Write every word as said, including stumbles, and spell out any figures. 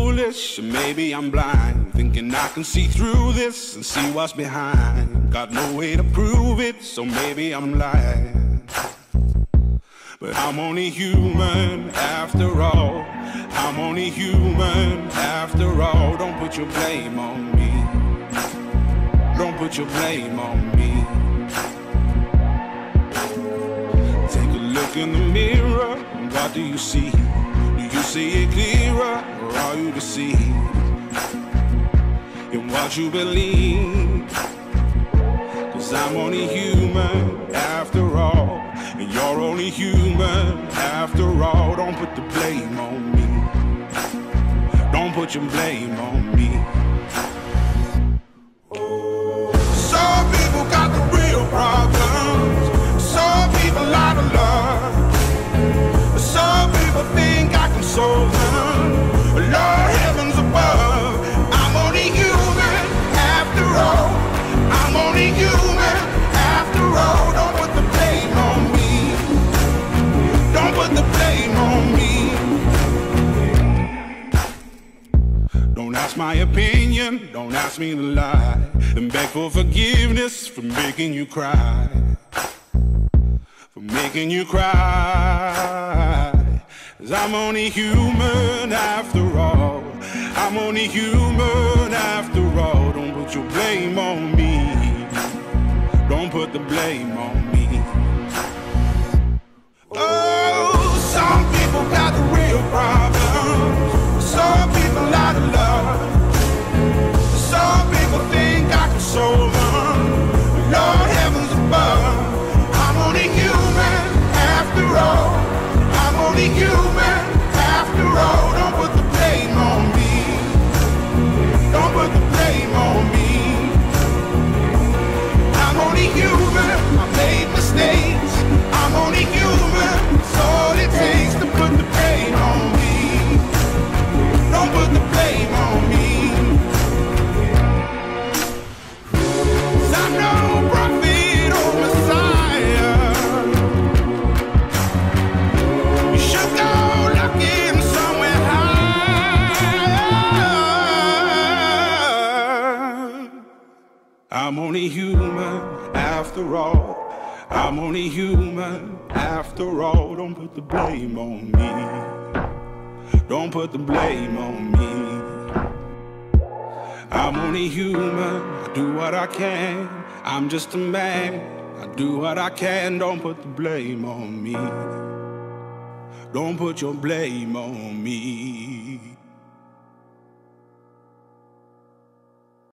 foolish, or maybe I'm blind, thinking I can see through this and see what's behind. Got no way to prove it, so maybe I'm lying. But I'm only human after all. I'm only human after all. Don't put your blame on me. Don't put your blame on me. Take a look in the mirror, what do you see? Do you see it clearer, or are you deceived in what you believe? 'Cause I'm only human after all, and you're only human after all. Don't put the blame on me. Don't put your blame on me. Some people got the real problems. Some people out of love. Some people think I can solve them. Lord, heavens above, I'm only human after all. I'm only human after all. Don't put the blame on me. Don't put the blame on me. Don't ask my opinion, don't ask me to lie, and beg for forgiveness for making you cry. For making you cry. 'Cause I'm only human after all. I'm only human after all. Don't put your blame on me. Don't put the blame on me. Oh, some people got the real problems. Some people out of love. Some people think I can solve them. Lord, heavens above, I'm only human after all. I'm only human after all. Don't put the blame on me. Don't put the blame on me. I'm only human. I made mistakes. I'm only human. It's all it takes to put the blame on me. Don't put the blame on me. 'Cause I'm no prophet or Messiah. You should go looking somewhere higher. I'm only human after all. I'm only human after all. Don't put the blame on me. Don't put the blame on me. I'm only human, I do what I can. I'm just a man, I do what I can. Don't put the blame on me. Don't put your blame on me.